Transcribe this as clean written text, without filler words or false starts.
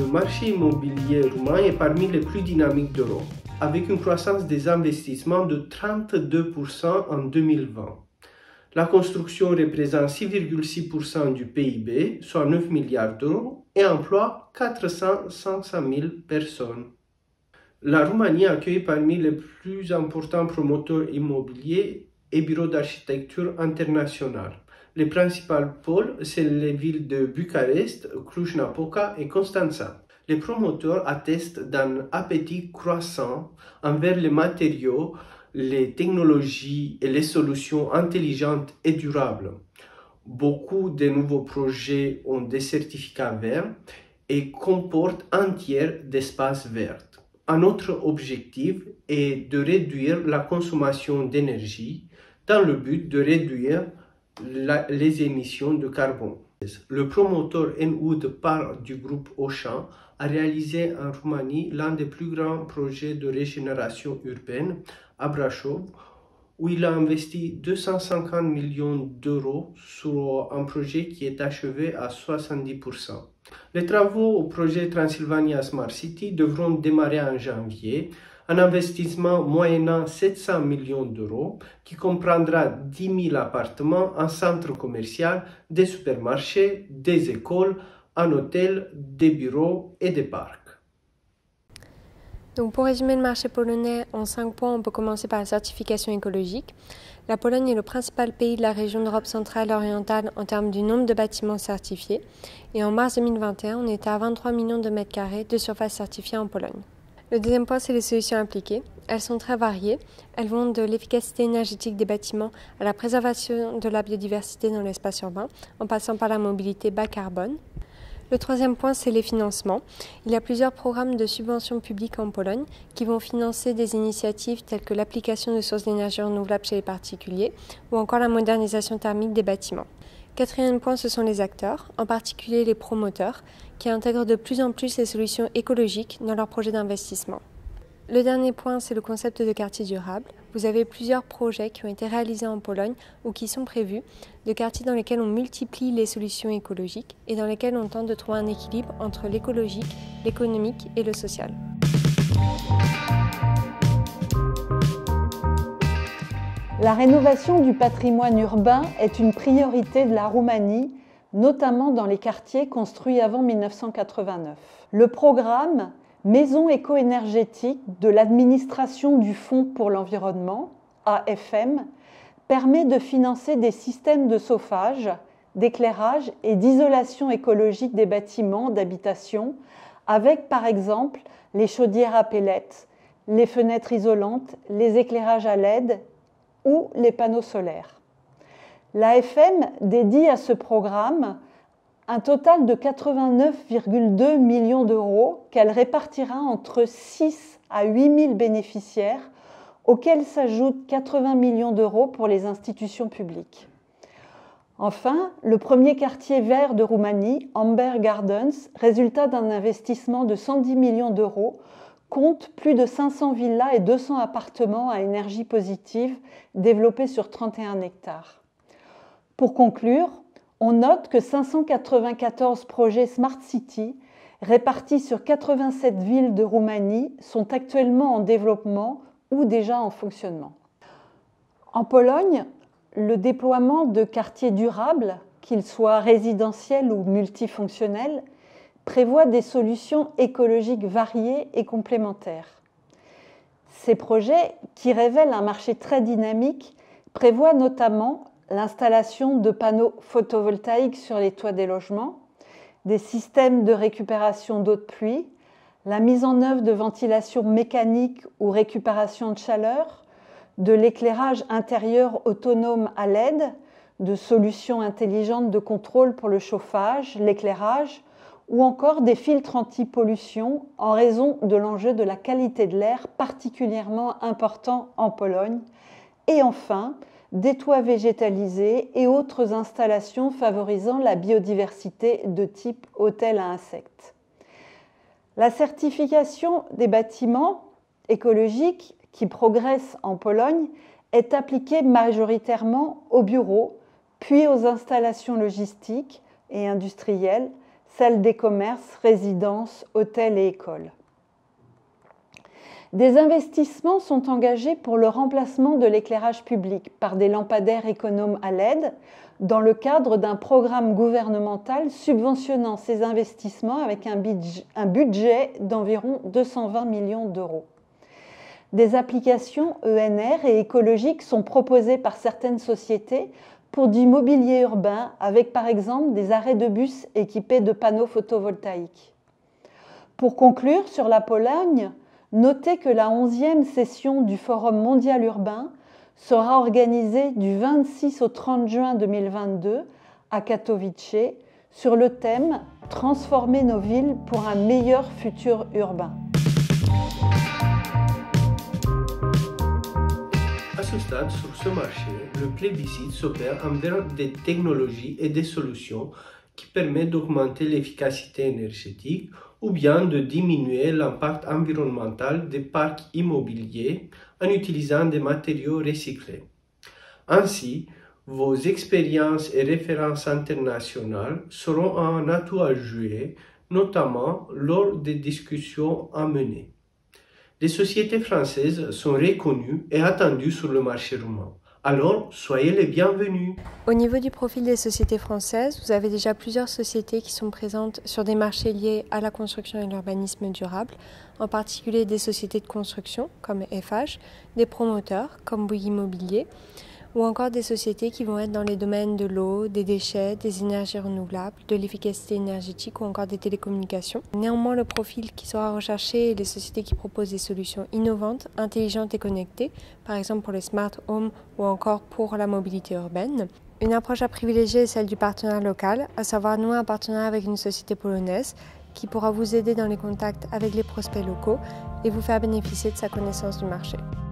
marché immobilier roumain est parmi les plus dynamiques d'Europe, avec une croissance des investissements de 32% en 2020. La construction représente 6,6% du PIB, soit 9 milliards d'euros, et emploie 400 000 personnes. La Roumanie accueille parmi les plus importants promoteurs immobiliers et bureaux d'architecture internationale. Les principaux pôles, c'est les villes de Bucarest, Cluj-Napoca et Constanța. Les promoteurs attestent d'un appétit croissant envers les matériaux, les technologies et les solutions intelligentes et durables. Beaucoup de nouveaux projets ont des certificats verts et comportent un tiers d'espaces verts. Un autre objectif est de réduire la consommation d'énergie dans le but de réduire les émissions de carbone. Le promoteur Enwood Park du groupe Auchan a réalisé en Roumanie l'un des plus grands projets de régénération urbaine à Brașov, où il a investi 250 millions d'euros sur un projet qui est achevé à 70%. Les travaux au projet Transilvania Smart City devront démarrer en janvier, un investissement moyennant 700 millions d'euros qui comprendra 10 000 appartements, un centre commercial, des supermarchés, des écoles, un hôtel, des bureaux et des parcs. Donc pour résumer le marché polonais en 5 points, on peut commencer par la certification écologique. La Pologne est le principal pays de la région d'Europe centrale et orientale en termes du nombre de bâtiments certifiés. Et en mars 2021, on était à 23 millions de mètres carrés de surface certifiée en Pologne. Le deuxième point, c'est les solutions appliquées. Elles sont très variées. Elles vont de l'efficacité énergétique des bâtiments à la préservation de la biodiversité dans l'espace urbain, en passant par la mobilité bas carbone. Le troisième point, c'est les financements. Il y a plusieurs programmes de subventions publiques en Pologne qui vont financer des initiatives telles que l'application de sources d'énergie renouvelables chez les particuliers ou encore la modernisation thermique des bâtiments. Quatrième point, ce sont les acteurs, en particulier les promoteurs, qui intègrent de plus en plus les solutions écologiques dans leurs projets d'investissement. Le dernier point, c'est le concept de quartier durable. Vous avez plusieurs projets qui ont été réalisés en Pologne ou qui sont prévus, de quartiers dans lesquels on multiplie les solutions écologiques et dans lesquels on tente de trouver un équilibre entre l'écologique, l'économique et le social. La rénovation du patrimoine urbain est une priorité de la Roumanie, notamment dans les quartiers construits avant 1989. Le programme Maisons éco-énergétiques de l'administration du Fonds pour l'environnement, AFM, permet de financer des systèmes de chauffage, d'éclairage et d'isolation écologique des bâtiments d'habitation avec par exemple les chaudières à pellets, les fenêtres isolantes, les éclairages à LED ou les panneaux solaires. L'AFM dédie à ce programme un total de 89,2 millions d'euros qu'elle répartira entre 6 à 8 000 bénéficiaires, auxquels s'ajoutent 80 millions d'euros pour les institutions publiques. Enfin, le premier quartier vert de Roumanie, Amber Gardens, résultat d'un investissement de 110 millions d'euros, compte plus de 500 villas et 200 appartements à énergie positive développés sur 31 hectares. Pour conclure, on note que 594 projets Smart City répartis sur 87 villes de Roumanie sont actuellement en développement ou déjà en fonctionnement. En Pologne, le déploiement de quartiers durables, qu'ils soient résidentiels ou multifonctionnels, prévoit des solutions écologiques variées et complémentaires. Ces projets, qui révèlent un marché très dynamique, prévoient notamment l'installation de panneaux photovoltaïques sur les toits des logements, des systèmes de récupération d'eau de pluie, la mise en œuvre de ventilation mécanique ou récupération de chaleur, de l'éclairage intérieur autonome à LED, de solutions intelligentes de contrôle pour le chauffage, l'éclairage, ou encore des filtres anti-pollution en raison de l'enjeu de la qualité de l'air particulièrement important en Pologne, et enfin des toits végétalisés et autres installations favorisant la biodiversité de type hôtel à insectes. La certification des bâtiments écologiques qui progresse en Pologne est appliquée majoritairement aux bureaux, puis aux installations logistiques et industrielles, celles des commerces, résidences, hôtels et écoles. Des investissements sont engagés pour le remplacement de l'éclairage public par des lampadaires économes à LED dans le cadre d'un programme gouvernemental subventionnant ces investissements avec un budget d'environ 220 millions d'euros. Des applications ENR et écologiques sont proposées par certaines sociétés pour du mobilier urbain avec par exemple des arrêts de bus équipés de panneaux photovoltaïques. Pour conclure sur la Pologne, notez que la 11e session du Forum mondial urbain sera organisée du 26 au 30 juin 2022 à Katowice sur le thème « Transformer nos villes pour un meilleur futur urbain ». À ce stade, sur ce marché, le plébiscite s'opère envers des technologies et des solutions qui permettent d'augmenter l'efficacité énergétique ou bien de diminuer l'impact environnemental des parcs immobiliers en utilisant des matériaux recyclés. Ainsi, vos expériences et références internationales seront un atout à jouer, notamment lors des discussions à mener. Les sociétés françaises sont reconnues et attendues sur le marché roumain. Alors, soyez les bienvenus. Au niveau du profil des sociétés françaises, vous avez déjà plusieurs sociétés qui sont présentes sur des marchés liés à la construction et l'urbanisme durable, en particulier des sociétés de construction comme FH, des promoteurs comme Bouygues Immobilier, ou encore des sociétés qui vont être dans les domaines de l'eau, des déchets, des énergies renouvelables, de l'efficacité énergétique ou encore des télécommunications. Néanmoins, le profil qui sera recherché est les sociétés qui proposent des solutions innovantes, intelligentes et connectées, par exemple pour les smart homes ou encore pour la mobilité urbaine. Une approche à privilégier est celle du partenariat local, à savoir nouer un partenariat avec une société polonaise qui pourra vous aider dans les contacts avec les prospects locaux et vous faire bénéficier de sa connaissance du marché.